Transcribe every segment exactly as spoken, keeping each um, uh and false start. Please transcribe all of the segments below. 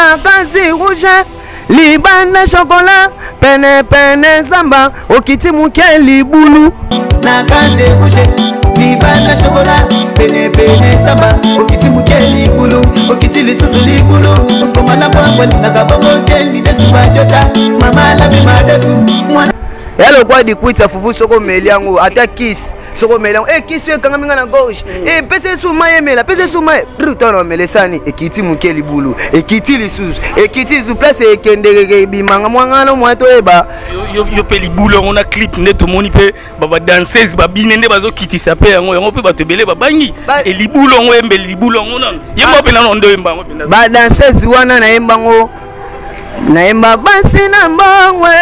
Nakati rouge, libana chocolat, pene pene zamba, okiti muke libulu. Nakati rouge, libana chocolat, pene pene zamba, okiti muke libulu, okiti lisusu libulu. Komana kwa nakabongo teli desu badota, mama la bima desu. Yalo kwa di kuita fufu soko meliango, ata kiss. Soko meliango, eh kiss we kanga minga na gauche. Eh pese su maye mela, pese su maye. Bruto melesani, ekiti muke libulu, ekiti lisusu, ekiti zu place ekendege bimanga mwangano mwato eba. Yo yo pe libulu on a clip neto moni pe baba danseuse ba binende bazo kiti sape yango yango pe bato bele babangi. E libulu on embe libulu on non. Yemba pe na ndo emba ngo pe. Ba danseuse wana na emba ngo. Na emba basi na mbongwe.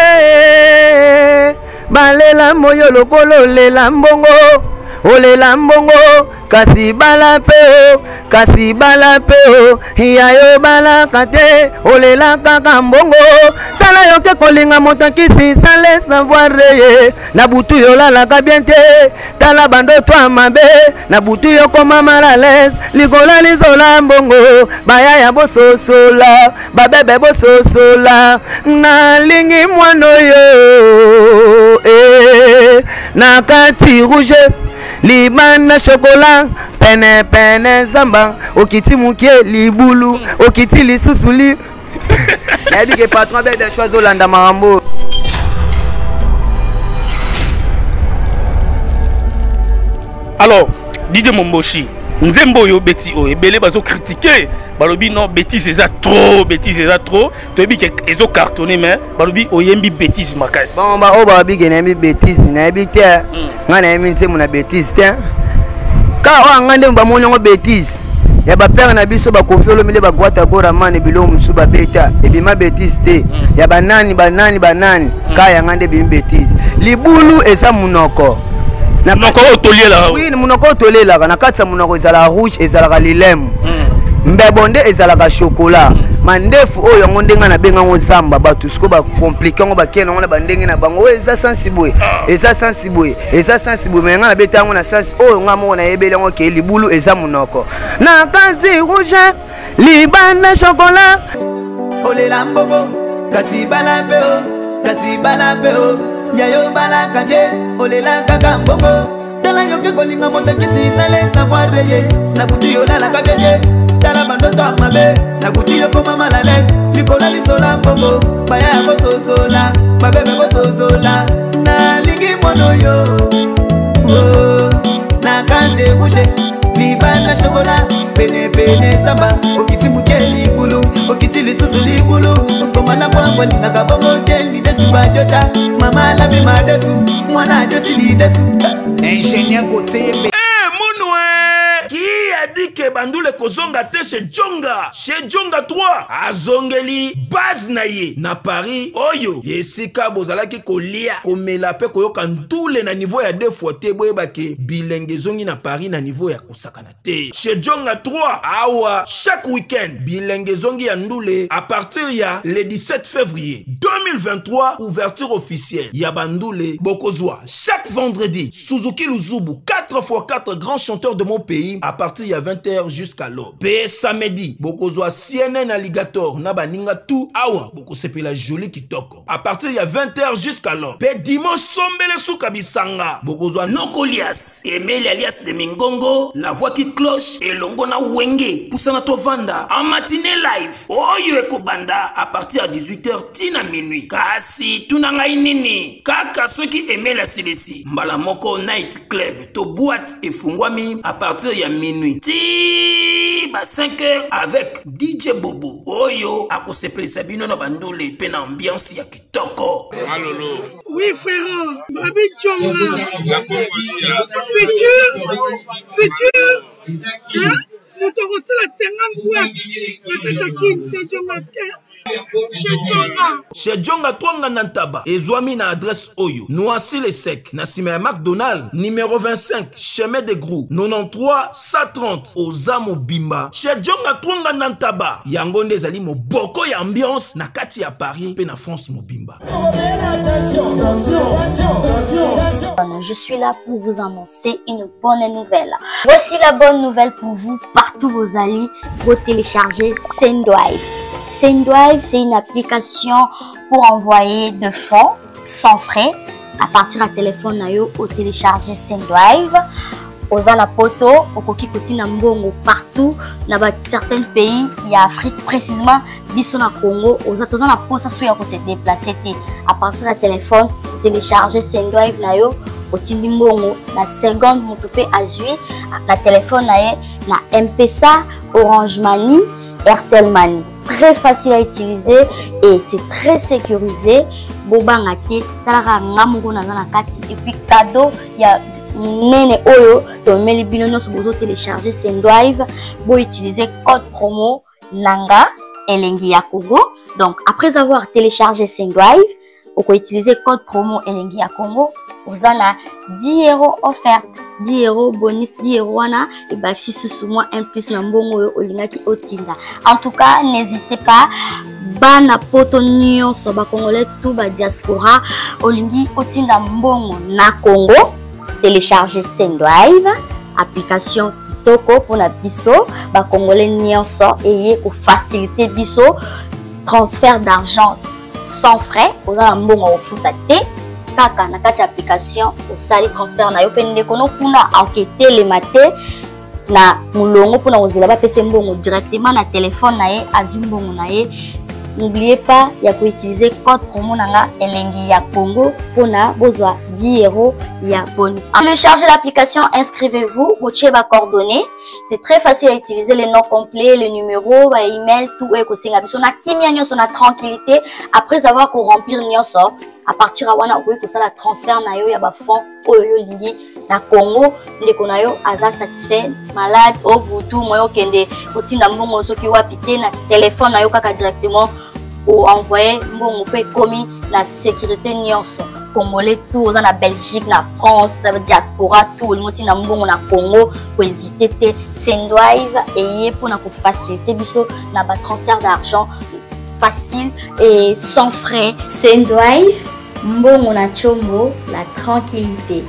Balela moyo lokolo lela mbongo, olela mbongo, kasi bala peo, kasi bala peo, hiyayo bala kate, olela kaka mbongo, tala yoke kolinga motakisi sale savoir ye, na butu yo lala kabiente, tala bando toa mabe, na butu yo koma malales, likola lizola mbongo, baya ya boso sola, babebe boso sola, na lingi mwano yo, eh, na kati rouge, libana chocolat, pene pene zamba, okiti muke libulu, okiti lisusu li. Elle dit que patron a des choses au landa marambo. Alors, Didier Momboshi, Nzembo yo beti o ebele bazo critiquer, balobi non bêtise c'est ça trop, bêtise c'est ça trop. Tu dis que ils ont cartonné mais balobi oyembi bêtise makasi. Bon ba o ba bi genembi bêtise na ebite. Ngana yemi ntse muna bêtise te. Ka o ngande mba monyo bêtise. Ya ba père na biso ba kofiolo mile ba gwata gora mane bilo musu ba beta ebima bêtise te. Ya banani banani banani ka ya ngande bi bêtise. Libulu eza munoko. Na munoko otolier la. Oui, munoko otolier la na katsa munoko ezala rouge ezala lilem. Mbebonde ezala ka chocolat. Mandefu oyo ngondenga na benga ngo zamba batu siko ba compliquer ngo ba kena ngo na bandenge na bango eza sensible. Eza sensible. Eza sensible menga na beta ngo na sensi oyo ngamo na yebele ngo ke libulu eza munoko. Na kanti rouge libana chocolat. Olela mbongo kasi bala peo kasi bala peo yayo bala kaje olela kaka mbongo tala yoke kolinga monta kisi sale savoir ye na butu yo la kabeye tala bando to mabe na butu yo koma malales likola lisola mbongo baya bosozola mabebe bosozola na ligi mono yo oh na kanze rouge libana chocolat pene pene samba okiti muke libulu okiti lisusu libulu komana kwangu na kabongo teli desu badota mama la bima desu mwana doti li desu ingénieur côté eh monoué qui a dit que bandule kozonga te chez Djonga chez Djonga trois azongeli base na ye na Paris oyo yesika bozalaki kolia komela pe koyoka ndule na niveau ya deux fois te boyeba ke bilenge zongi na Paris na niveau ya kosakana te chez Djonga trois awa chaque week-end bilenge zongi ya ndule à partir ya le dix-sept février deux mille vingt-trois ouverture officielle ya bandule bokozwa chaque vendredi Suzuki Luzubu quatre fois quatre grands chanteurs de mon pays à partir ya vingt heures jusqu'à l'aube. Pe samedi bokozwa C N N Alligator na baninga tout awa bokosepela joli kitoko à partir ya vingt heures jusqu'à l'aube. Pe dimanche sombele suka bisanga bokozwa Nokolias Emile alias de Mingongo la voix qui cloche et longo na wenge pusana tovanda en matinée live oyo ekobanda à partir à dix-huit heures tina minuit kasi tunanga inini kaka soki Emile Silesi mbala moko night club to boîte efungwami à partir ya minuit ti ba cinq heures avec D J Bobo oyo akosepelisa bino na bandule pe na ambiance ya kitoko. Alolo. Oui frère, Babi Djonga. La Congolia. Futur, futur. Hein? Nous t'aurons la cinquante boîtes. La Katakin, c'est Djongaske. Chez Djonga Twanga Nantaba ezwami na adresse oyo Noisy le Sec na sima ya McDonald numéro vingt-cinq chemin de Grou quatre-vingt-treize cent trente Ozamo Bimba chez Djonga Twanga Nantaba yango nde ezali moboko ya ambiance na kati ya Paris pe na France Mobimba. Je suis là pour vous annoncer une bonne nouvelle. Voici la bonne nouvelle pour vous partout vous allez pour télécharger Sendrive. Sendwave, c'est une application pour envoyer de fonds sans frais à partir du téléphone nayo au télécharger Sendwave. Aux anapoto, au koki koti na mbongo partout dans certains pays, il y a Afrique précisément, biso na Congo, aux autres na posa souya ko se déplacer à partir du téléphone, télécharger Sendwave nayo, au tindi mbongo na seconde motope azui, na téléphone naye na M P S A, Orange Money, Airtel Money. Très facile à utiliser et c'est très sécurisé. Boba ngati, talara ngamungo na na kati et puis cadeau, il y a nene oyo to meli bino no bozo télécharger Sendwave, bo utiliser code promo nanga elengi ya Congo. Donc après avoir téléchargé Sendwave, vous pouvez utiliser code promo elengi ya Congo, vous avez dix euros offert, dix euros bonus, dix euros wana et bah si sous moi un plus na mbongo olingaki otinda. En tout cas, n'hésitez pas bana poto nyonso ba congolais tout ba diaspora olingi otinda mbongo na Congo. Télécharger Sendwave, application kitoko pour la biso, ba congolais nyonso et pour faciliter biso transfert d'argent sans frais. Pour la mbongo ofutate kaka na kati application au sali transfert na yo pende kono kuna enquêter les maté na mulongo pour na ozela ba pese mbongo directement na téléphone na ye azumbongo na ye. N'oubliez pas, il y a utiliser code promo nanga elengi ya Congo pour na bozwa dix euros ya bonus. Téléchargez l'application, inscrivez-vous, vous avez vos coordonnées. C'est très facile à utiliser, les noms complets, les numéros, les emails, tout est possible. On a kimia nyonso na tranquillité après avoir qu'on remplir nyonso. À partir de wana vous pouvez la transfert na yo ya ba fonds oyo lingi na Congo ndeko na yo aza satisfait malade au butu moyo kende otinda mbongo soki wapite na téléphone na yo kaka directement ou envoyer mbongo pe komi na sécurité nyonso congolais tout oza na Belgique na France diaspora tout otinda mbongo na Congo ko hésiter te Sendwave et pour na ko faciliter biso na ba transfert d'argent facile et sans frais. Sendwave, mbongo na chombo, la tranquillité.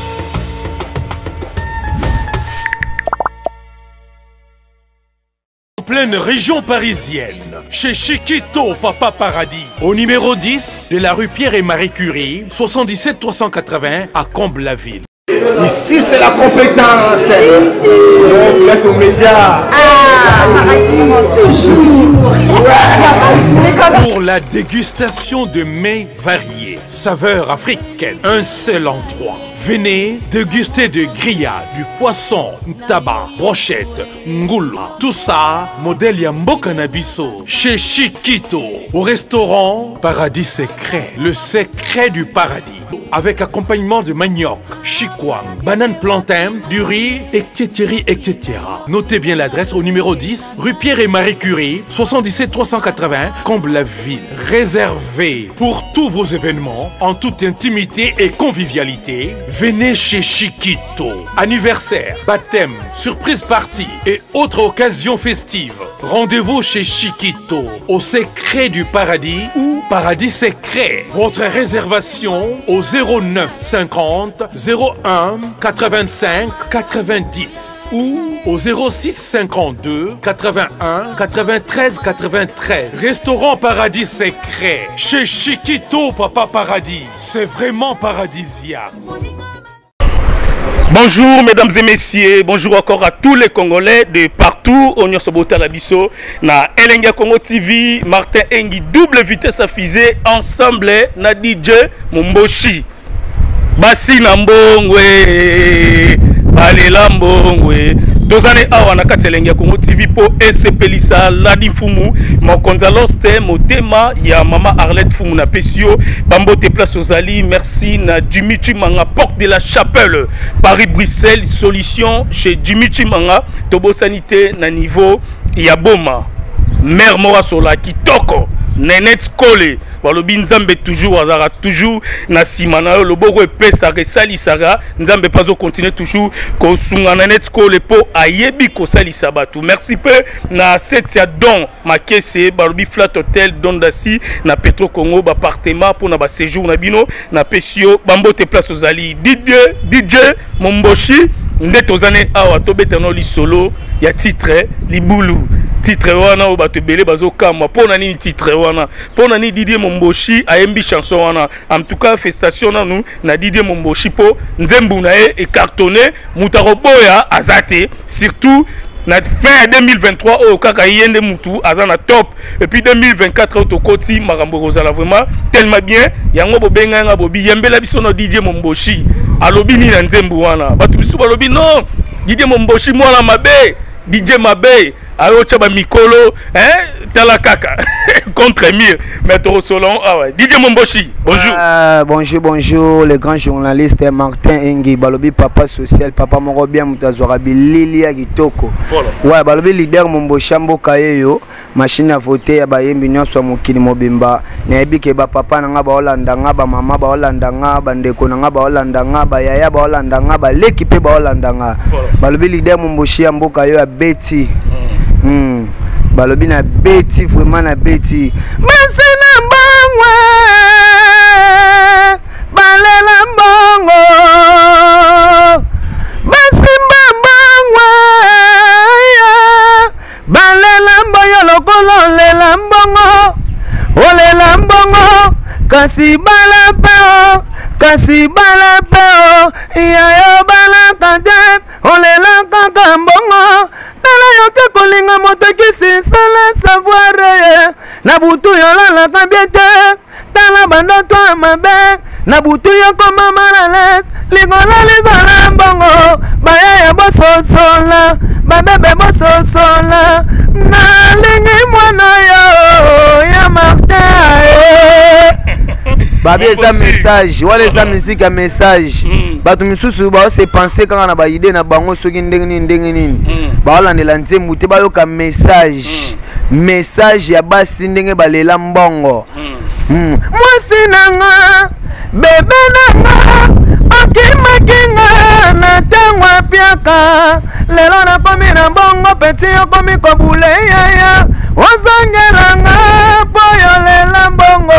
En pleine région parisienne, chez Chiquito Papa Paradis, au numéro dix de la rue Pierre et Marie Curie, soixante-dix-sept trois cent quatre-vingts à Comble-la-Ville. Ici, c'est la compétence. On vous laisse aux médias. Ah, toujours. Ouais. Pour la dégustation de mets variés, saveurs africaines, un seul endroit. Venez déguster de grillades, du poisson, tabac, brochette, ngoula. Tout ça, modèle Yambo Canabiso, chez Chiquito, au restaurant Paradis Secret, le secret du paradis. Avec accompagnement de manioc, chikwang, banane plantain, du riz, et cetera et cetera. Notez bien l'adresse au numéro dix, rue Pierre et Marie Curie, soixante-dix-sept trois cent quatre-vingts, Comble-la-Ville. Réservé pour tous vos événements, en toute intimité et convivialité, venez chez Chiquito. Anniversaire, baptême, surprise party et autres occasions festives. Rendez-vous chez Chiquito, au secret du paradis ou Paradis Secret. Votre réservation au zéro neuf cinquante zéro un quatre-vingt-cinq quatre-vingt-dix ou au zéro six cinquante-deux quatre-vingt-un quatre-vingt-treize quatre-vingt-treize. Restaurant Paradis Secret chez Chiquito Papa Paradis. C'est vraiment paradisiaque. Bonjour mesdames et messieurs, bonjour encore à tous les Congolais de partout. On y se la biso na Elenga Congo T V, Martin Engi, double vitesse à fusée, ensemble na D J Momboshi. Basi na mbongwe, balela mbongwe. Deux années awa na Elenga Congo T V po esepelisa Ladi Fumu, mokonza loste motema ya mama Arlette Fumu na pesio, bambote place aux Ali, merci na Dimitri Manga, porte de la Chapelle, Paris-Bruxelles, solution chez Dimitri Manga, tobo sanité na niveau ya boma, mère mora sola kitoko, Nenet Kole, balobi nzambe toujours azara toujours na simana yo loboko epesa resali sara nzambe pazo continuer toujours ko sunga Nenet Kole po ayebi ko sali sabatu. Merci peu na setia don makese balobi flat hotel dondasi na Petro Congo ba appartement pour na ba séjour na bino na pesio bambote place aux Ali D J D J Momboshi nde tozane awa tobetano lisolo ya titre libulu titre wana o bato belé bazo kama pona ni titre wana pona ni Didier Momboshi ayembi chanson wana en tout cas festation na nous na Didier Momboshi po nzembu na e cartonné mutaroboya azate surtout na fin deux mille vingt-trois au kaka yende mutu azana top et puis deux mille vingt-quatre au koti marambo rozala vraiment tellement bien yango bobenga nga bobi yembela biso na Didier Momboshi alobi ni na nzembu wana batu biso balobi non Didier Momboshi mwana mabe D J mabe ayo chaba mikolo hein tala kaka contre mire maître Solon ah ouais D J Momboshi bonjour euh, bonjour bonjour les grands journalistes Martin Engi balobi papa social papa moko bien mutazwara bilili ya kitoko ouais balobi leader Momboshi mboka yeyo machine à voter ya bayembi nyonso mokili mobimba na ebike ba papa nanga ba Holanda nga ba mama ba Holanda nga ba ndeko nanga ba Holanda nga ba yaya ba Holanda nga ba leki pe ba Holanda nga balobi leader Momboshi mboka yeyo Betty Hmm. Balobi na beti vraiment na beti masena mbangwe balela mbongo basimba mbangwe balela mboyo lokolo lela mbongo olela mbongo kasi bala peo kasi bala peo yayo bala kante olela kaka mbongo tala yoke kolinga moto kisi sala savoir na butu yolalaka bien te tala bandoto ya mabe na butu yokoma malales lingola lizola mbongo bayaya bososola babebe bososola nalingi mwana yo ya Martin babi eza message wala eza musique ya message bato misusu ba se penser kanga na ba idée na bango soki ndenge nini ndenge nini ba olandela nzembu te bayoka message message ya basi ndenge balela mbongo mwasi nanga bebe nanga okimakinga na ntango apiaka lelo nakomi na mbongo peti okomi kobule yaya ozongelanga po yolela mbongo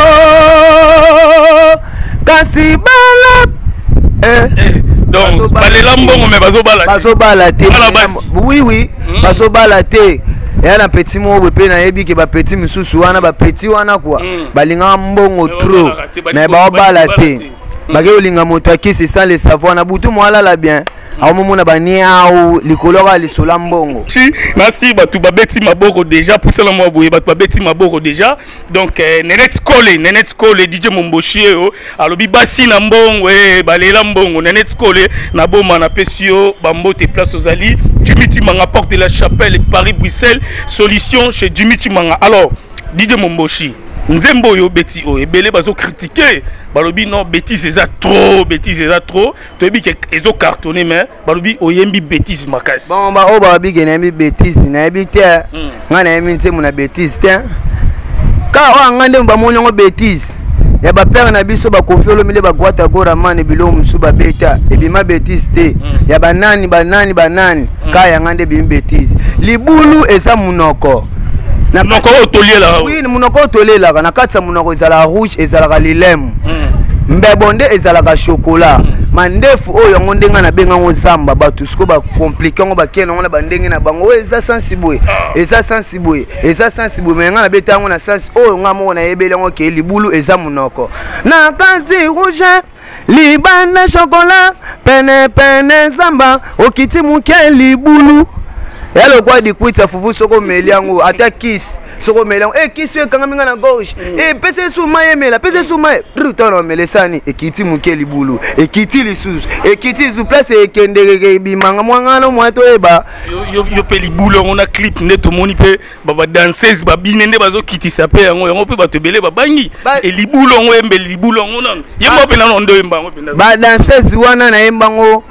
kasi bala eh, eh donc balela mbongo mais bazobala bazobala te oui oui bazobala te ya na petit mo be pe na yebi ke ba petit misusu wana ba petit wana kwa balinga mbongo trop na ba bala te bage olinga moto akisi sans le savoir na butu mo ala la bien au moment na baniao likolora lisola mbongo si merci batu babeti maboko déjà pour cela moi boye batu babeti maboko déjà donc eh, nenet skole nenet skole D J Momboshi o alobi basi na mbongo eh balela mbongo nenet skole na boma na pesio bambote place aux ali Jimmy Timanga porte la chapelle Paris Bruxelles solution chez Jimmy Timanga alors D J Momboshi nzembo yo beti o ebele bazo critiquer balobi non bêtise eza trop bêtise eza trop toyebi ke ezo cartonné mais balobi oyembi bêtise makasi bon ba o balobi ke na yembi bêtise na yebi te nga na yembi ntemu na bêtise te ka o nga nde bamoni yango bêtise ya bapere na biso bakofi olomile bagwata gora mane bilo musu babeta ebima bêtise te ya banani banani banani ka yanga nde bimi bêtise libulu eza munoko na munoko otolela oui munoko otolela na kati ya munoko ezala rouge ezala lilem mbebonde ezala chocolat mandefu oyo yango ndenga na benga ngo zamba bato siko ba compliquer ngo bakena ngo na bandenge na bango eza sensible eza sensible eza sensible menga na beta ngo na sens oyo ngamo na yebele ngo ke libulu eza munoko na kati rouge libanda chocolat pene pene zamba okiti muke libulu yalo kwa di kuita fufu soko meliango ata kiss soko meliango eh kiss we kanga minga na gauche eh pese su maye mela pese su maye rutano melesani ekiti muke libulu ekiti lisusu ekiti zu place ekendege bimanga mwangano mwato eba yo yo pe libulu on a clip neto moni pe baba danseuse babine nde bazo kitisa pe yango yango pe bato bele babangi e libulu ngo embe libulu ngo non yemba pe na ndo emba ngo pe ba danseuse wana na emba ngo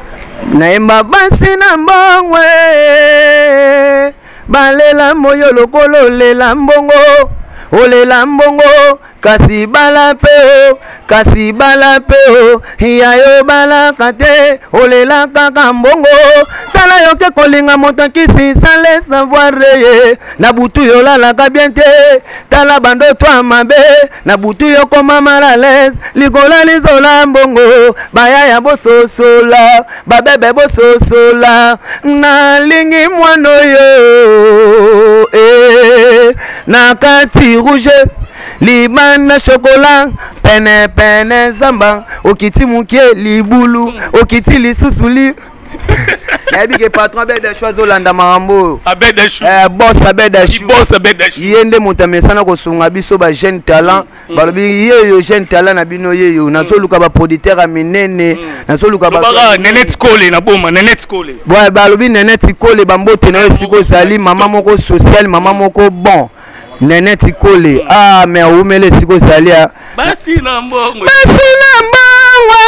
naemba basi na mbongwe balela moyo lokolo lela mbongo olela mbongo kasi bala peo kasi bala peo yayo bala kate olela kaka mbongo tala yoke kolinga moto kisi sale savoir ye na butu yo lalaka bien te tala bando toi mabe na butu yo koma malales likola lizola mbongo bayaya bososola babebe bososola na lingi mwano yo eh, na kati rouge libana chocolat pene pene zamba okiti mukie libulu okiti lisusu li Nabike patron Abed Choix Olanda Marambo. Abed Choix. Eh boss Abed Choix. Boss Abed Choix. Yende mutamesana ko sunga biso ba jeune talent. Balobi yeyo jeune talent na bino yeyo nazoluka ba producteur aminene nazoluka ba ba Nenet Kole na boma Nenet Kole. Ouais balobi Nenet Kole bambote na siko zali mama moko social mama moko bon. Nenet Kole ah mais umele siko zalia. Basi na mbongo. Basi na mbongo.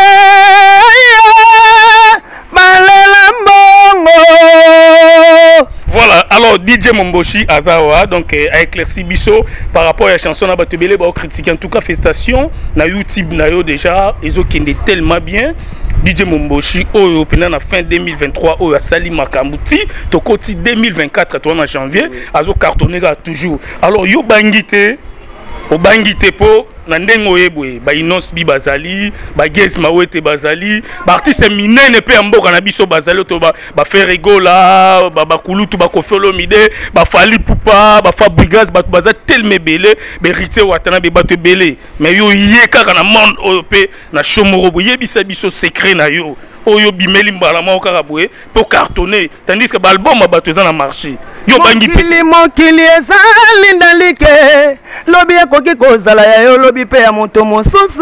Voilà, alors D J Momboshi Azawa donc euh, a éclairci Bisso par rapport à la chanson na batebele ba critiquer en tout cas félicitations na YouTube na yo déjà ils ont kende tellement bien D J Momboshi oyo pena na fin deux mille vingt-trois oyo asali makambuti to koti deux mille vingt-quatre toi en janvier azo cartonner toujours alors yo bangite o bangite po na ndengo yebwe ba Inos bi bazali ba Gez Mawete bazali ba artiste minene pe mboka na biso bazali to ba ba Ferregola ba ba Kulutu ba Kofolo Mide ba Fali Pupa ba Fabrigas ba baza tellement belé be rite watana be bato belé mais yo yé kaka na monde oyo pe na chomoro bo yebisa biso secret na yo oyo bimeli mbala ma okaka boye pour cartonner tandis que l'album a battu na marché yo bangi pe mokili ezali ndalike lobi ekoki kozala ya yo lobi pe ya moto mosusu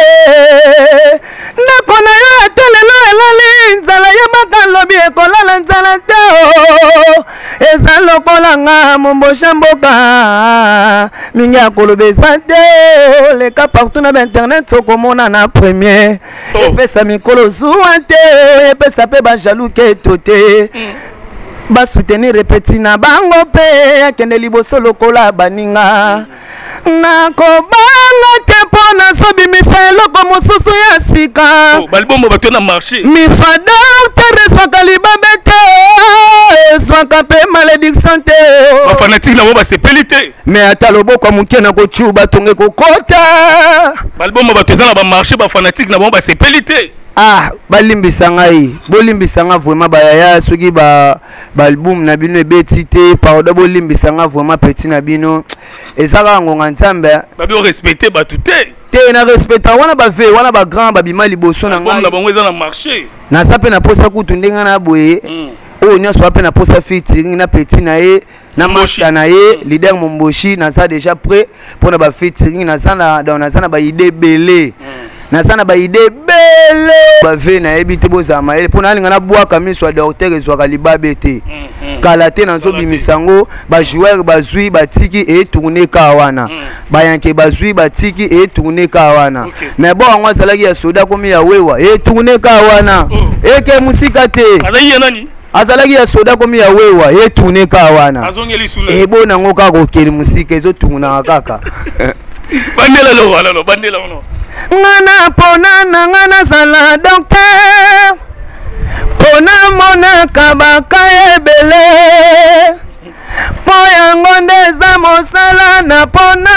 we ndako na yo atelelo elali nzala yebaka lobi ekolala nzala te eza lokola nga mombosha mboka mingi akoloba eza te leka partout na bainternet okomona na premier epesa mikolo zuwa te epesa pe bajaloux ke tote ba soutenir repeti na bango pe akende liboso lokola baninga nakobanga te mpo nazobimisa eloko mosusu ya sika balibombo bato na marché miswa docteur eswaka libabe te eswaka mpe malédiction te bafanatique nango basepeli te me ata loboko moke na kocu batonge kokota balibombo bato eza na bamarché bafanatique na bango basepeli te ah balimbisa ngai bolimbisa nga vraiment bayaya soki ba album na bino ebeti te paroda bolimbisa nga vraiment petit na bino ezaka ngonga nzambe babi o respecter batu te te na respecta wana ba ve wana ba grand ba bima liboso na ngai na bango eza na marché na sape na posa kutu ndenga na boye o nya so ape na posa featuring na petit na ye na master na ye leader Momboshi na ça déjà prêt pour na ba featuring na ça na na ça na ba idée belé na sana ba idée belle ba ve na ebite bozama ele pona linga na bwaka miso docteur ezwaka libabe te kala te na nzobi misango ba joueur bazui batiki et tourner ka wana ba yanke bazui batiki et tourner ka wana mais bon ngwa salaki ya soda komi ya wewa et tourner ka wana eke musika te azali ya nani azalaki ya soda komi ya wewa et tourner ka wana azongeli sula e bona ngoka ko keli musika ezo tuna kaka bandela lo wala lo bandela ono ngana pona na ngana zala docteur pona mona kabaka ebele po yango ndeza mosala na pona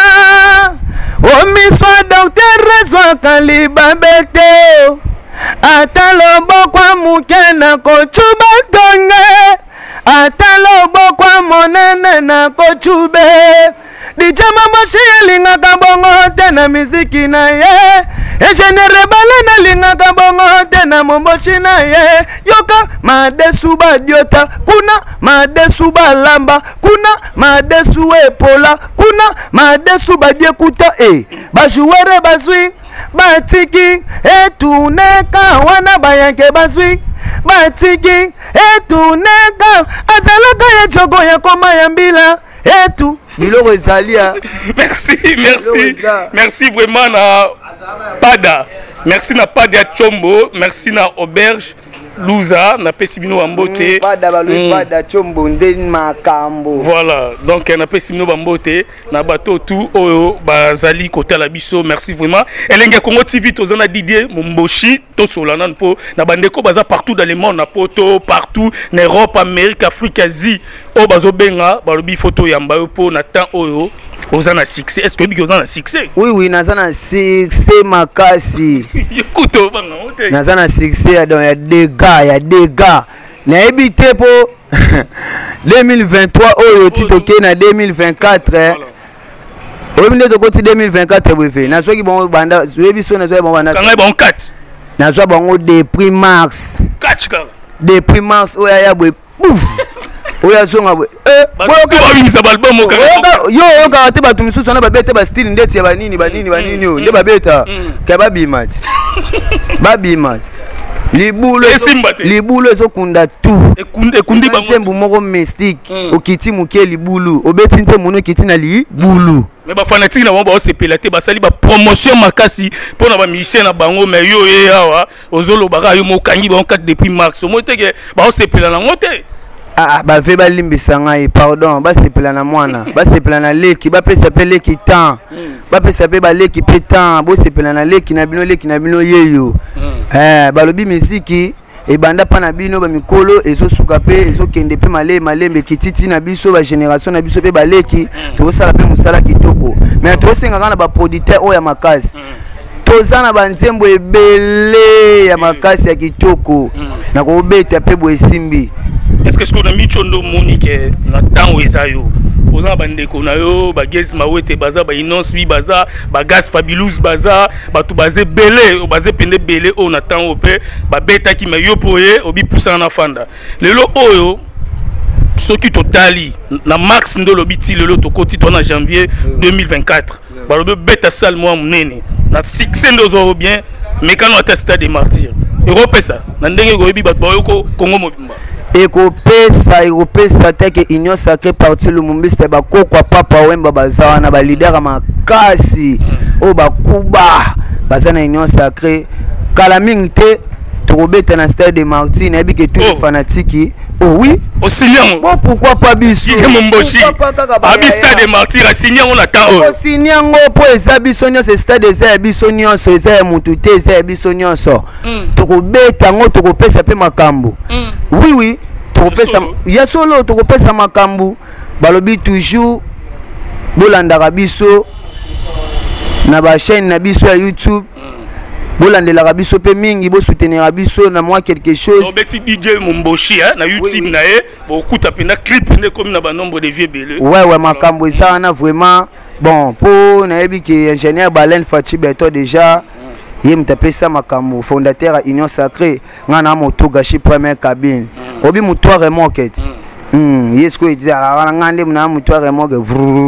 omiswa docteur rezwaka libabe te ata lobokwa muke na kocuba tonge ata lobokwa monene na kocube D J Momboshi alingaka bongo te na miziki na ye Engineer Bale alingaka bongo te na Momboshi na ye yoka madesu badiota kuna madesu balamba kuna madesu epola kuna madesu badiekuta e bajouere bazwi batiki etuneka wana bayanke bazwi batiki etuneka azalaka ya jogo ya koma ya mbila etu biloko ezalia. Merci, merci. Merci vraiment na Pada. Merci na Pada Chombo, merci na Auberge. Louza na Pessimino Bambote. Pada balui pada chombo ndeni makambo. Voilà, donc na Pessimino Bambote na bato tout oyo bazali kota la biso. Merci vraiment. Elenga Congo T V tozana Didier Momboshi to solana po na bandeko baza partout dans le monde na poto partout en Europe, Amérique, Afrique, Asie. O bazo benga balobi photo yamba yo po na temps oyo ozana succès. Est-ce que tu ozana succès? Oui oui, nazana succès makasi. Écoute, banga nazana succès ya donc ya deux gars, ya deux gars. Na ebité po deux mille vingt-trois oyo titoke na deux mille vingt-quatre. Oyo minde to koti deux mille vingt-quatre bwefe. Na soki bon banda, webi so na so bon banda. Kanga bon quatre. Na so bon depuis mars. quatre ka. Depuis mars oya ya bwe. Pouf. Oya songa bwe. Eh, boyo ka bimisa balbum mo kanga. Yo yo ka te batu misusu na babete ba style ndeti ya banini banini banini yo. Nde babeta. Ka babimati. Babimati. Libulo libulo ezokunda tu ekunde kundi bango ntembu moko mystique okiti muke libulu obeti ntembu no kiti na libulu mais ba fanatique na ba osepela te basali ba promotion makasi pona ba musicien na bango mais yo ye awa ozolo baka yo mokangi ba quatre depuis mars o moteke ba osepela na ngote ah ba ve ba limbisa ngai pardon ba sepela na mwana ba sepela na leki ba pesa pe leki temps ba pesa pe ba leki pe temps bo sepela na leki na bino leki na bino yeyo eh balobi misiki e banda pa na bino ba mikolo ezo suka pe ezo kende pe male malembe kititi na biso ba génération na biso pe ba leki to sala pe musala kitoko mais to senga kana ba producteur o ya makasi tozana ba nzembo ebele ya makasi ya kitoko na ko beta pe bo esimbi. Est-ce que ce qu'on a mis chondo monique na temps ezayo ozana bandeko na yo ba gaz mawete baza ba inonce bi baza ba gaz fabulous baza ba tu bazé belé bazé pende belé o na temps opé ba beta ki me yo poye obi poussa na fanda lelo oyo soki totali na max ndo lobiti lelo to koti to na janvier deux mille vingt-quatre ba lobe beta sal moi munene na succès ndo zo bien mais quand on teste des martyrs Europe ça na ndenge go bi ba ko Congo mobimba ekopesa ekopesa teke union sacrée parti Lumumba c'est ba kokwa papa wemba bazawa na ba leader makasi o bakuba bazana union sacrée kala mingi te tokobeta na stade de Martyrs na bike tout fanatique. Oh oui, au Signan. Bon pourquoi pas biso? Qui mon bochi? Abi stade de Martyrs à Signan on attend. Au Signan po eza biso nyonso stade eza biso nyonso eza mutu te eza biso nyonso. Tokobeta ngo tokopesa pe makambo. Oui oui, tokopesa ya solo tokopesa makambo. Balobi toujours bolandaka biso na ba chaîne na biso ya YouTube. Bolandela biso pe mingi bo soutenir biso na moi quelque chose. No beti D J Momboshi hein na YouTube na e bo kuta pena clip ne comme na ba nombre de vieux belé. Ouais ouais makambo ça na vraiment bon pour na yebi que ingénieur Balen Fati Beto déjà il me tapé ça makambo fondateur à Union Sacrée ngana moto gashi première cabine. Obi mutoire remoquette. Hmm yesko dit ala ngande na mutoire remoque.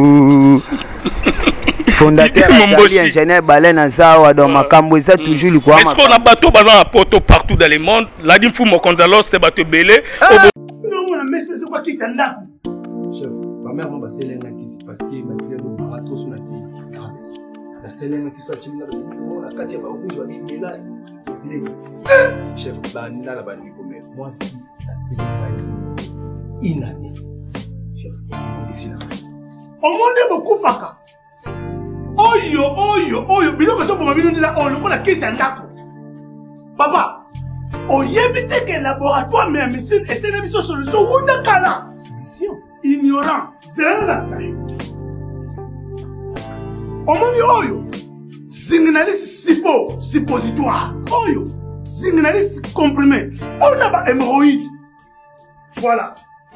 Fondateur ingénieur Balen Azawa dans makambo ça toujours le quoi. Est-ce qu'on a bateau bazan à poto partout dans le monde la dim fu mo Gonzalo c'est bateau belé. Non on a mais c'est quoi qui s'endap. Chef, ma mère m'a passé l'un qui s'est parce que ma fille a marathon sur la tête. La seule qui soit timide on a quatre ba rouge va dire là. Chef, ba nda la ba lui comme moi si ça fait une année. Chef, on décide. Au monde beaucoup faka. Oyo oyo oyo biloko so boma bino ndila olo kola kisi ndako papa oyebi te que laboratoire mais médecine et c'est une solution ou de kala solution ignorant c'est la ça omoni oyo signaliste sipo suppositoire oyo signaliste comprimé on a ba hémorroïde voilà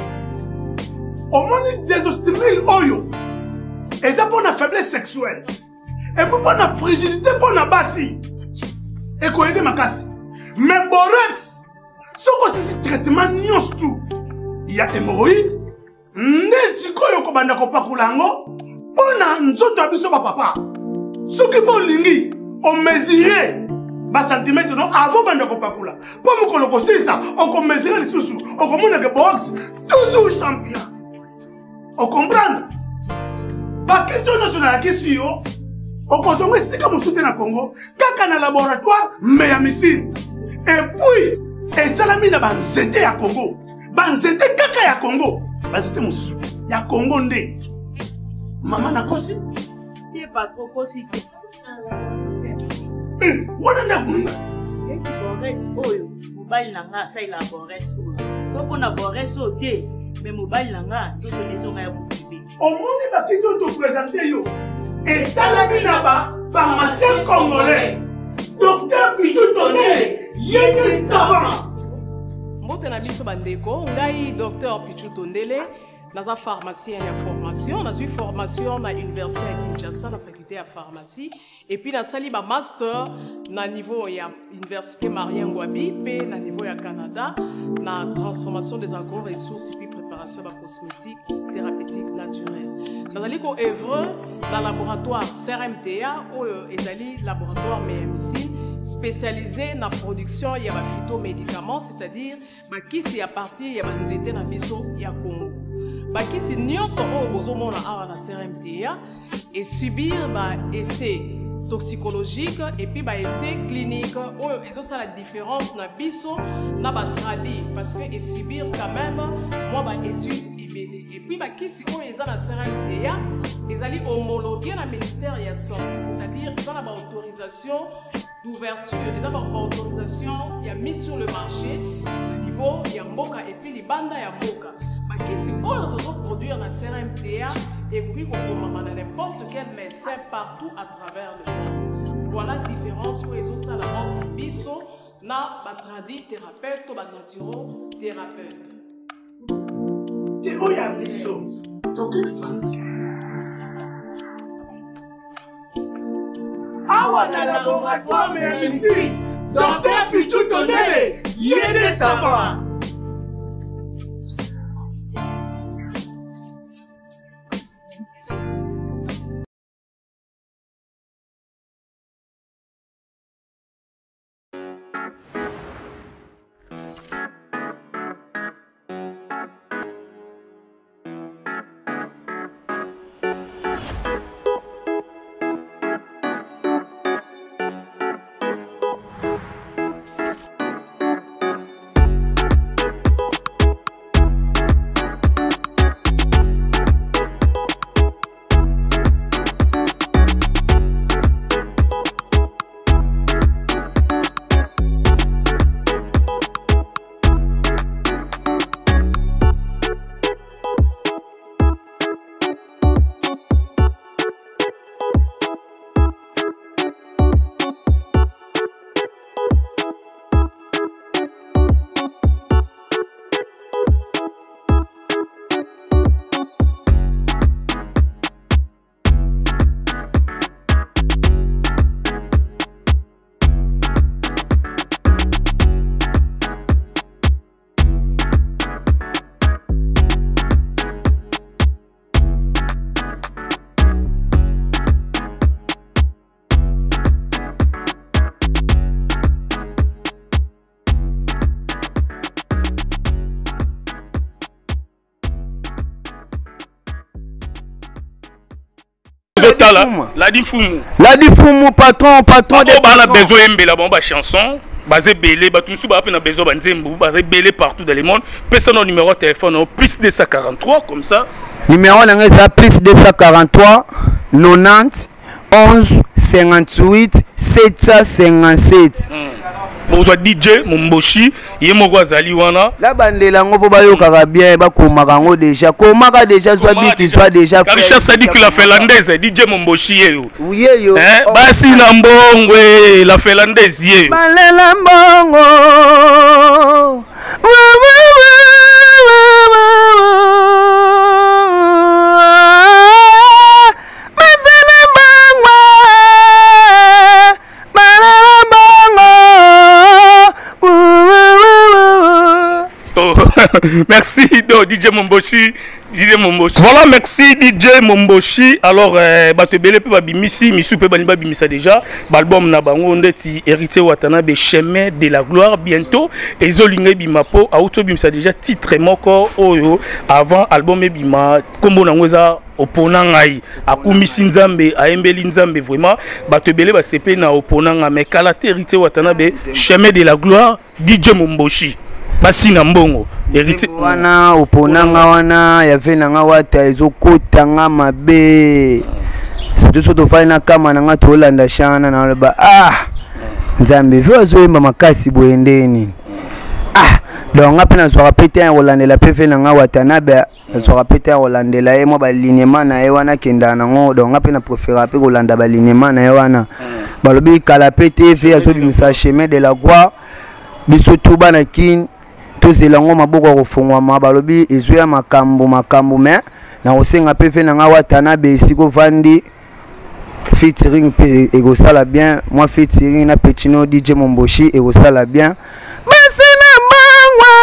omoni désostimule oyo. Et ça pour la faiblesse sexuelle. Et pour la fragilité pour la bassi. Et qu'on aide ma casse. Mais borax, ce que c'est ce traitement nions tout. Il y a hémorroïde. N'est-ce qu'on y a un peu de lango. On a un autre abisso papa. Ce qui peut lingi, on mesurait. Bas centimètre non avant bande ko pakula. Pour me coloco ça, on peut mesurer les sous-sous. On commande que borax toujours champion. On comprend? La question nationale question, on consomme si comme soutien à Congo, kaka na laboratoire mais à missile. Et puis Et salami na banzete ya Congo. Banzete kaka ya Congo. Banzete mosusu te. Ya Congo nde. Maman na kosi? Il est pas trop kosi. Eh, wana nda kununga. Et qui Boris oyo, mobile nanga ça il a Boris oyo. So qu'on a Boris o te, mais mobile nanga tout les gens ya boubi. Au monde ba kiso to présenter yo. Et salami na ba pharmacien congolais. Docteur Pichou Tondele, yéné savant. Mbote na biso bandeko, ngai docteur Pichou Tondele, naza pharmacien ya formation, na suis formation na université à Kinshasa na faculté ya pharmacie et puis na sali ba master na niveau ya université Marien Ngouabi pe na niveau ya Canada na transformation des agro-ressources et puis préparation de cosmétiques thérapeutiques naturelles. Nazali ko œuvre dans le laboratoire C R M T A ou ezali laboratoire M M C spécialisé dans la production ya ba phytomédicaments, c'est-à-dire ba kisi ya partie ya banzete na biso ya Congo. Ba kisi nyonso o bozomona awa na C R M T A et subir ba essai toxicologique et puis ba essai clinique oyo ezosa la différence na biso na ba tradi parce que et subir quand même moi ba étude et puis ba kisi oyo eza na C R M T A ezali homologué na ministère ya santé, c'est-à-dire ils ont la autorisation d'ouverture et d'abord autorisation il y a mis sur le marché au niveau ya mboka et puis libanda ya mboka ba kisi oyo tozo produire na C R M T A et puis qu'on na n'importe quel médecin partout à travers le monde. Voilà la différence où ils ont ça la mort biso na ba tradi thérapeute ou ba naturo thérapeute. Et où y a biso? Donc une pharmacie. Awa na laboratoire M M C, docteur Pichou Tondele, yéné savant. La difumu. La difumu, patron, patron. Oh, bah, la besoin de la bombe chanson. Basé belé, bah, tout ça, on a besoin de nzembu, basé belé partout dans le monde. Personne au numéro de téléphone, plus deux cent quarante-trois, comme ça. Numéro de plus deux cent quarante-trois, quatre-vingt-dix, onze, cinquante-huit, sept cent cinquante-sept. Bonjour D J Momboshi, Yemoko Azali wana. La bande la ngo ba yo kaka bien ba komaka ngo déjà. Komaka déjà soit bit soit déjà. Karisha Sadi que la finlandaise D J Momboshi yo. Oui yo. Eh basi na mbongwe la finlandaise yo. Balela mbongo. Merci do D J Momboshi, D J Momboshi. Voilà, merci D J Momboshi. Alors euh, bato belé pe babimisi, misu pe bani babimisa déjà. L'album na bango ndeti hérité Watanabe chemin de la gloire bientôt. Ezolinga bimapo auto bimisa déjà titre moko oyo avant album bima kombo na ngoza opona ngai akumisi nzambe ayembeli nzambe vraiment bato ebele basepe na opona nga mais kala te héritier watana be chemin de la gloire D J Momboshi basi na mbongo héritier wana opona nga wana yave na nga wata ezokota nga mabe surtout soto fali na kama na nga tolanda shana na loba ah nzambe ve azoyemba makasi boyendeni ah donc nga pe nazwaka pe te kolandela pe fe na nga watanabe nazwaka pe te kolandela ye mwa balignement na ye wana kenda nango donc nga pe na préféra pe kolanda balignement na ye wana balobi kala pe te fe azobimisa chemin de la gloire biso tu bana kini tozela ngo maboko ya kofungwama balobi ezoya makambo makambo me na kosenga pe fe na nga watanabe esiko vandi featuring pe egosala bien moi featuring na Petino D J Momboshi egosala bien basi na mbangwa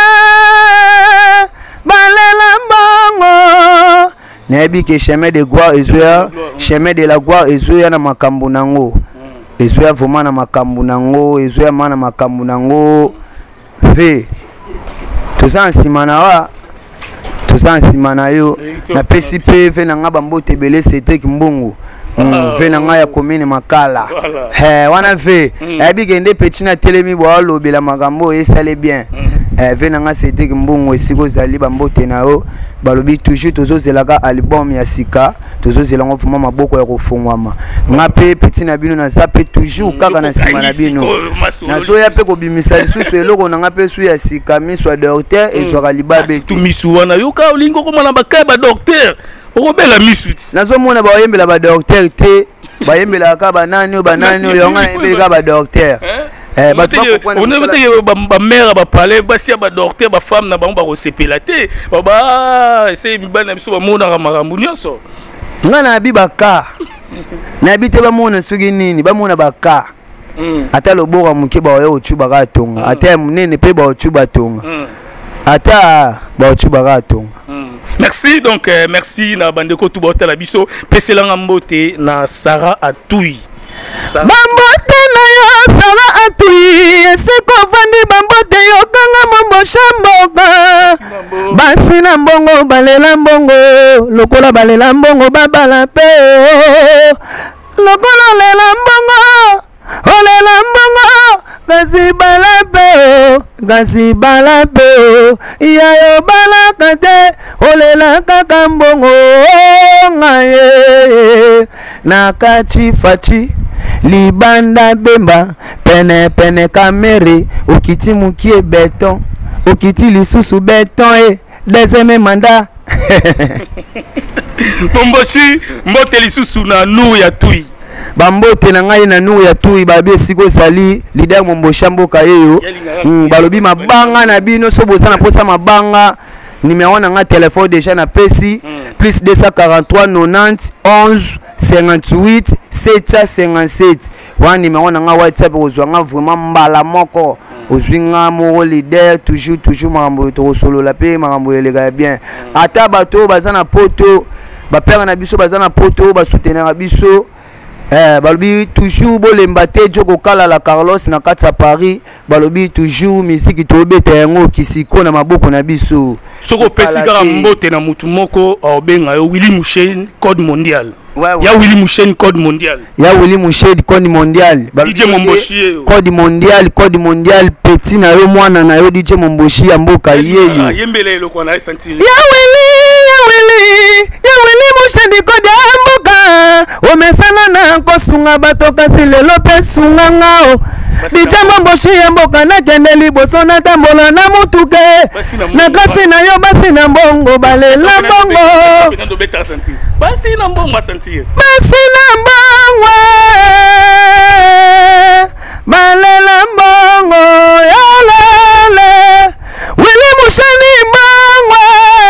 balela mbongo nayebi ke chemin de gloire ezoya chemin de la gloire ezoya na makambo nango ezoya vraiment na makambo nango ezoya mana makambo nango ve toza nsima na wa toza nsima na yo na pesi pe ve na nga bambote ebele Cedric Mbungu ve na nga ya commune Makala he wana ve ayebi kende Petina telemi bo alobela makambo esale bien ve na nga Cedric Mbungu esiko zali bambote na yo balobi toujours tozozelaka album ya sika tozozelango vraiment maboko ya kofungwama nga pe Petina bino naza pe toujours kaka na nsima na bino nazoya pe kobimisa lisusu eloko na nga pe su ya sika miswa docteur ezwaka libabe tu misu wana yoka olingo komona bakaya ba docteur okobela misuti nazomona bayembela ba docteur te bayembela ka banani banani oyo nga yembela ba docteur eh ba on est peut-être ba mère ba parler ba si ba docteur ba femme na bango ba kosepela te ba essaye mibana biso ba mona makambo nyonso nga na bi baka na bi te ba mona sugi nini ba mona baka ata lobora muke ba oyo chuba ka tonga ata munene pe ba chuba tonga ata ba chuba ka tonga. Merci donc euh, merci na bandeko tout bota la biso peselanga mbote na Sarah Atui bambote na yo Sarah Atui esiko vandi bambote yo kanga mambo shamboka basi na mbongo balela mbongo lokola balela mbongo babala pe lokola lela mbongo olela mbongo kasi bala pe kasi bala pe yayo bala kate olela kaka mbongo ngaye na kati fachi libanda bemba pene pene kamere okiti mukie beton okiti lisusu beton e deuxième mandat Momboshi mbote lisusu na nu ya tui bambote na ngai na nu ya tui babi esiko sali leader Momboshi mboka yeyo balobi mabanga na bino so bozana posa mabanga numéro na nga téléphone déjà na pesi plus deux cent quarante-trois quatre-vingt-dix onze cinquante-huit sept cent cinquante-sept wa numéro na nga WhatsApp ozwa nga vraiment mbala moko ozwinga mo leader toujours toujours makambo to solo la pe makambo elega bien ata bato bazana poto ba père na biso bazana poto ba soutenir biso eh balobi toujours bolemba te joko kala la Carlos na kati Paris balobi toujours musique to beta yango kisiko na maboko na biso soko pesi kaka mbote na mutu moko obenga yo Willy Mouchen code mondial ya Willy Mouchen code mondial ya Willy Mouchen code mondial D J Momboshi code mondial code mondial petit na yo mwana na yo D J Momboshi ya mboka yeyo yembele eloko na sentir ya Willy ya Willy ya Willy Mouchen code ya mboka omesana na kosunga bato kasi lelo pe sunga ngao D J Momboshi ya mboka na kende liboso na tambola na mutuke na kasi na yo basi na mbongo balela mbongo basi na mbongo sentir basi na mbongo balela mbongo yalele Willy Mouchen mbongo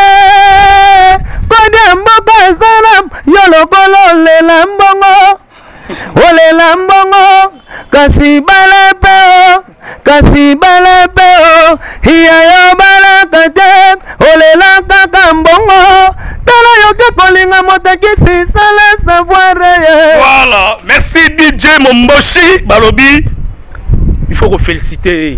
kode mboka salam yo lokolo lela mbongo olela mbongo kasi bala peo kasi bala peo hiya yo bala kate olela kaka mbongo tala yo ke kolinga motakisi sala savoir. Voilà, merci D J Momboshi balobi il faut féliciter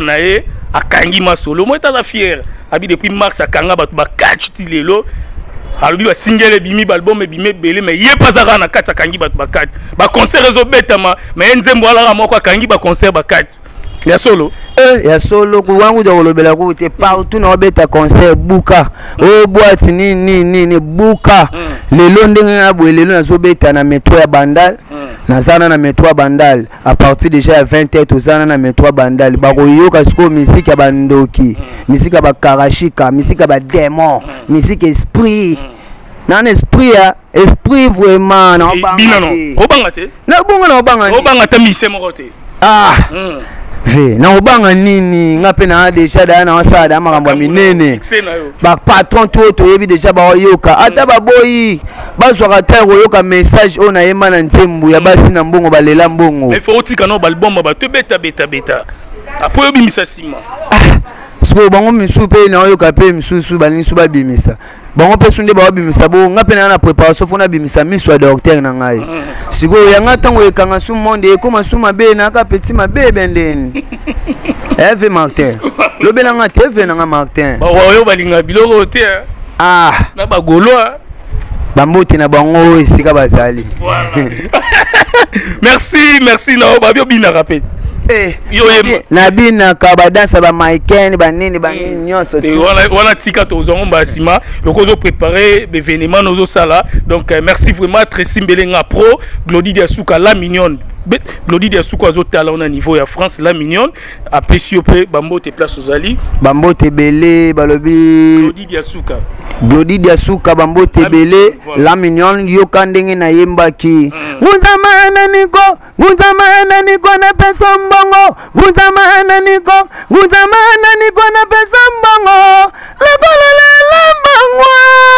ezatanae akangi masolo moi ta fier abi depuis mars akanga batu ba catch ti lelo alobi ba single bimi ba album bimi belé mais yé pas zaka na kati kangi ba bakati ba concert rezo betama mais nzembo ala moko kangi ba concert bakati ya solo eh ya solo ku wangu do lobela ku te partout na beta concert buka o boîte ni ni ni ni buka lelo ndenge na bo lelo na zo beta na metro ya Bandal na zana na metro ya Bandal à partir déjà à vingt heures to zana na metro ya Bandal ba ko yoka siko musique ya bandoki musique ya ba karashika musique ya ba démon musique esprit nan esprit ya esprit vraiment na obanga te obanga te na bonga na obanga ni obanga ta mise moko te ah ve na obanga nini ngape na déjà da na wasada makambo minene ba patron to to yebi déjà ba yoka ata ba boyi bazwaka ta yoka message ona yema na nzembu ya basi na mbongo balela mbongo mais faut tika no balbomba ba to beta beta beta apo yobi misasima siko bango misu pe na yoka pe misusu balini su ba bimisa bango pe sunde ba bimisa bo ngape na na préparation fona bimisa misu ya docteur na ngai siko yanga tango ekanga su monde ekoma su mabe na ka petit mabe bendeni Eve Martin lobela nga T V na nga Martin ba wayo balinga biloko te ah na ba goloa bambote na bango esika bazali merci merci na ba bio bina rapide eh yo na bina ka ba dansa ba Maiken ba nini ba nini nyonso te wana wana tika to zongo ba sima loko zo préparer l'événement nozo sala donc euh, merci vraiment très simbelenga pro Glody Diasuka la mignonne Glody Diasuka zo tala on a niveau ya France la mignonne après si opé bambo te place aux ali bambo te belé balobi Glody Diasuka Glody Diasuka bambo te belé la mignonne yo kandenge na yembaki nguzamana niko nguzamana niko na pesa mbongo nguzamana niko nguzamana niko na pesa mbongo la bala la mbongo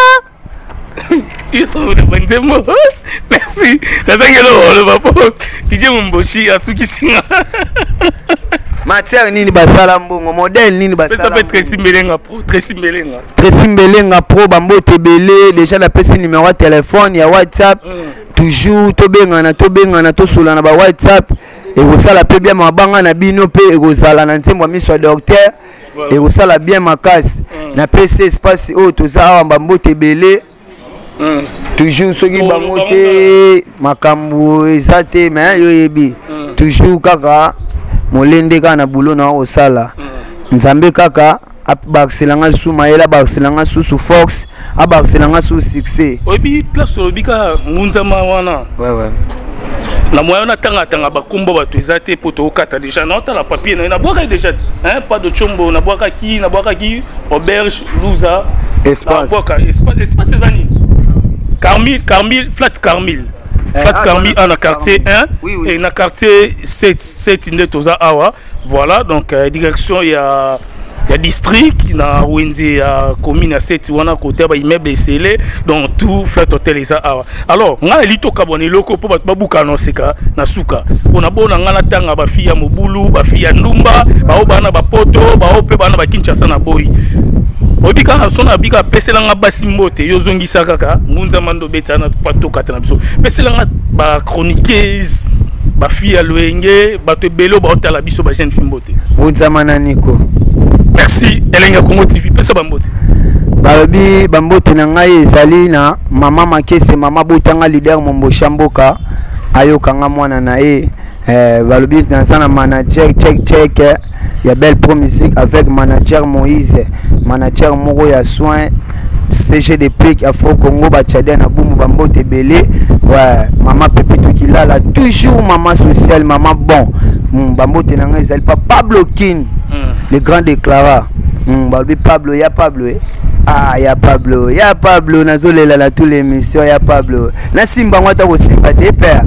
merci nazangelo le papa D J Momboshi asuki singa matière nini basala mbongo modèle nini basala ça peut être Tracy Mbelenga pro Tracy Mbelenga Tracy Mbelenga pro bambo te belé déjà la pesi numéro de téléphone ya WhatsApp toujours to bengana to bengana to solana ba WhatsApp et vous ça la peut bien mabanga na bino pe et vous ala na ntembo miso docteur et vous ça la bien makasi na P C espace o to za bambo te belé toujours soki bango te makambo ezate mais yo yebi toujours kaka molende ka na bulo na osala nzambe kaka abakiselanga su mayela abakiselanga su su fox abakiselanga su succès oyebi place olobika ngunzama wana ouais ouais na moyen na tanga tanga bakumba bato ezate po to kata déjà na otala papier na na boka déjà hein pas de chombo na boka ki na boka ki auberge luza espace boka espace espace ezani Carmil Carmil flat Carmil flat Carmil en a quartier un et na quartier sept sept inde toza awa voilà donc euh, direction il y a il y a district na Wenzi à commune à sept wana côté ba immeuble scellé donc tout flat hotel eza awa alors nga elito kabone loko po ba buka no seka na suka ona bona nga na tanga ba fia mobulu ba fia ndumba ba obana ba poto ba ope bana ba Kinshasa na boy obika sona bika peselanga basi mbote yo zongisa kaka ngunza mando betana pato katana biso peselanga ba chroniqueuse ba fia loenge ba te belo ba otala biso ba jeune fimbote ngunza mananiko merci Elenga Congo T V pesa bambote balobi bambote na ngai ezali na mama Makese mama botanga leader Momboshi mboka ayokanga mwana na ye eh balobi na sana manager check check ya Belle Pro Musique avec manager Moïse manager moko ya soin C G D P Afro Congo ba Tchadien na bumu bambote belé ouais maman Pepito Kilala toujours maman sociale maman bon mm, bambote na ngai ezali pa Pablo Kin mm. le grand déclarant mm, balobi Pablo ya Pablo eh. Ah ya Pablo ya Pablo nazolela la tous les émissions ya Pablo na simba ngota ko simba te père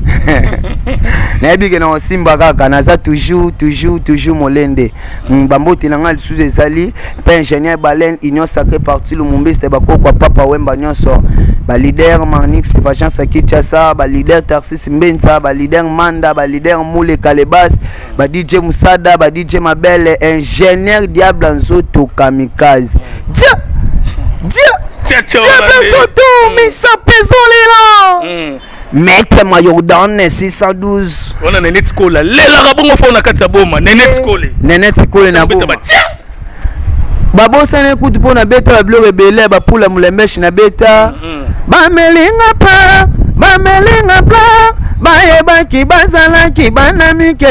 na bige na simba kaka naza toujours toujours toujours molende bambote na ngal sous ezali pa ingénieur Balen union sacrée parti Lumumba c'était bakoko papa Wemba nyonso ba leader Manix Vagence Kinshasa ba leader Tarsis Mbenza ba leader Manda ba leader Moule Kalebas ba D J Musada ba D J Mabele ingénieur Diable Nzoto Kamikaze dia dia tia tia Nzoto misa pesolila Maître Mayordan six cent douze. On a Nenet Skola. Lela rabongo fona katsa boma. Nenet Skole. Nenet Skole na boma. babosana kutu mpo na beta babiloko ebele bapula mulembeshi na beta bamelinga pa bamelinga pla bayebaki bazalaki bana mike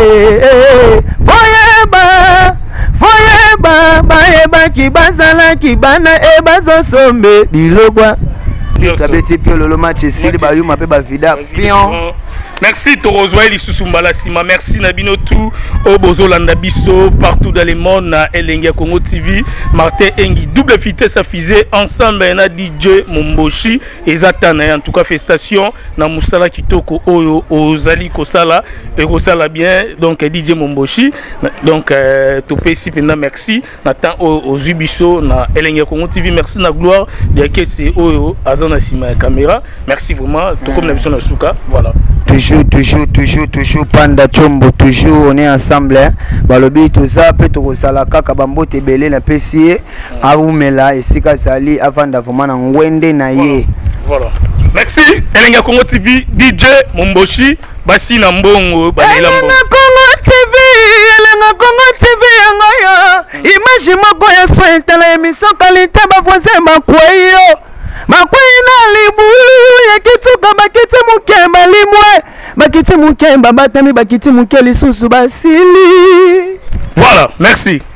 foyeba foyeba bayebaki bazalaki bana e bazosombe bilokwa kabeti pio lolo match esili bayuma pe bavida pion. Merci Torozwa Elisusumbala Sima. Merci Nabino tout au Bozolanda Bisso partout dans le monde na Elengia Congo T V. Martin Engi double vitesse à fusée ensemble na D J Momboshi et Zatana en tout cas festation na Musala Kitoko Oyo Ozali Kosala et Kosala bien donc D J Momboshi donc euh, topé ici pendant merci Nathan aux Ubisso na Elengia Congo T V. Merci na gloire de que c'est Oyo Azana Sima caméra. Merci vraiment tout comme la na Suka voilà. Toujours, toujours, toujours, toujours, Panda Chombo, toujours, on est ensemble. Hein. Balobi, tout ça, peut être salaka, kabambo, tebele, na P C A, Aoumela, et Sika Sali, avant d'avoir un Wende Naye. Voilà. Merci, Elenga Congo T V, D J Momboshi, Bassi Nambongo, Elenga Congo T V, Elenga Congo T V, Angoyo, image moko ya sointe, la émission qualité, ma voisin, ma kwayo. Makwina libu ya kituka bakiti mukemba limwe bakiti mukemba batami bakiti mukeli susu basili. Voilà, merci.